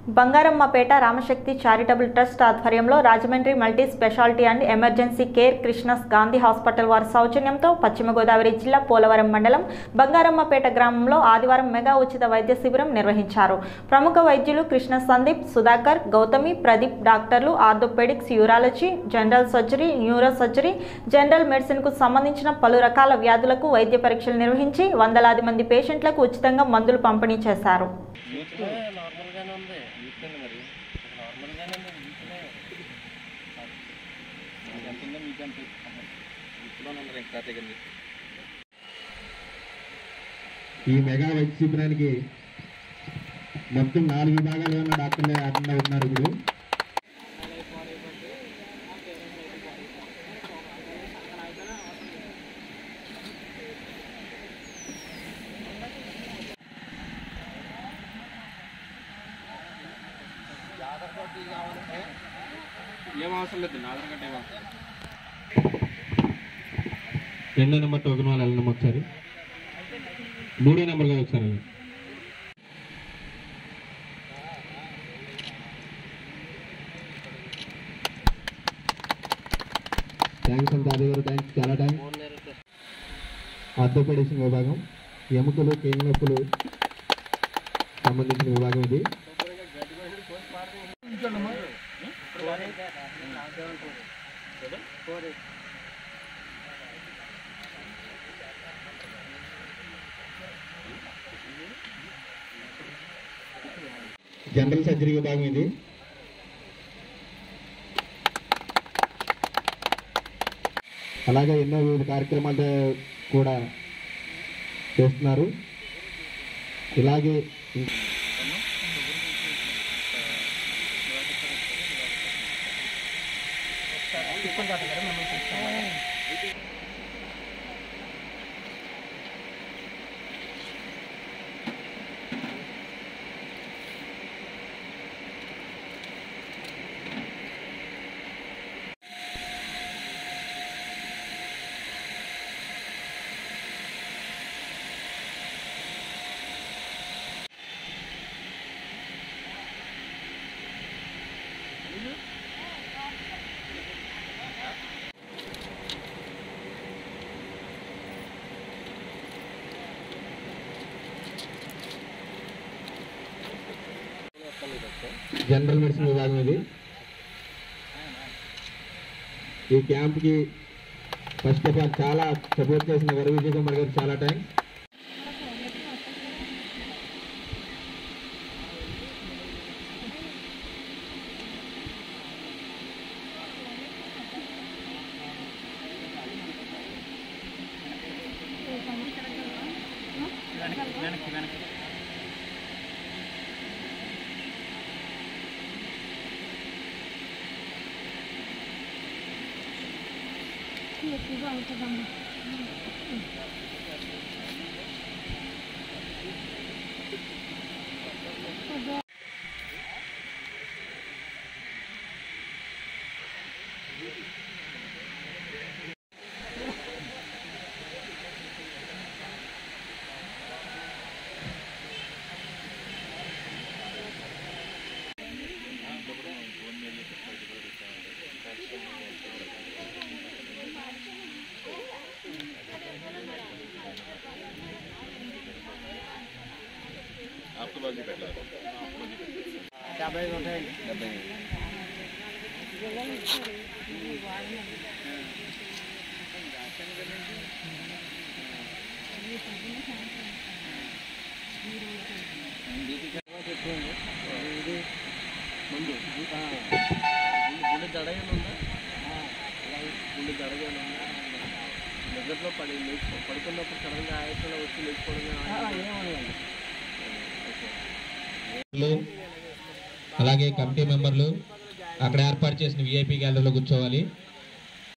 Bangarammapeta Ramashakti charitable trust ఆధ్వర్యంలో Rajahmundry multi specialty and emergency care Krishna's Gandhi hospital వారి సౌజన్యంతో పశ్చిమ గోదావరి జిల్లా పోలవరం మండలం బంగారమ్మపేట గ్రామంలో ఆదివారం మెగా ఉచిత వైద్య శిబిరం నిర్వహించారు. ప్రముఖ వైద్యులు కృష్ణ సందీప్, సుధాకర్, గౌతమి, ప్రదీప్ డాక్టర్లు orthopaedics, urology, general surgery, neuro surgery, general medicine కు సంబంధించిన పలు రకాల వ్యాధులకు వైద్య పరీక్షలు నిర్వహించి వందలాది మంది పేషెంట్లకు ఉచితంగా మందులు పంపిణీ చేశారు. ఈ మెగా వైద్య శిబిరానికి మొత్తం 4 విభాగాలు ఉన్న డాక్టర్లు అటెండ్ అవుతున్నారు. ఇప్పుడు ఏం అవసరం లేదు, ఆధార్ కార్డు ఏమో. 2వ నెంబర్ టోకెన్ వాళ్ళు వెళ్ళడం ఒకసారి, 3వ నెంబర్ కూడా ఒకసారి. థ్యాంక్స్ అంత అదే థ్యాంక్స్, చాలా థ్యాంక్స్. ఆర్థోపెడిక్స్ విభాగం, ఎముకలు, కీళ్ళ నొప్పులు సంబంధించిన విభాగం ఇది. జనరల్ సర్జరీ విభాగం ఇది. అలాగే ఎన్నో వివిధ కార్యక్రమాలు కూడా చేస్తున్నారు. ఇలాగే జనరల్ మెడిసిన్ విభాగం ఇది. ఈ క్యాంప్కి ఫస్ట్ ఆఫ్ ఆల్ చాలా సపోర్ట్ చేసిన వర విజయ్ కుమార్ గారు చాలా థ్యాంక్స్. అలాగే కమిటీ మెంబర్లు అక్కడ ఏర్పాటు చేసిన విఐపి గ్యాలరీలో కూర్చోవాలి.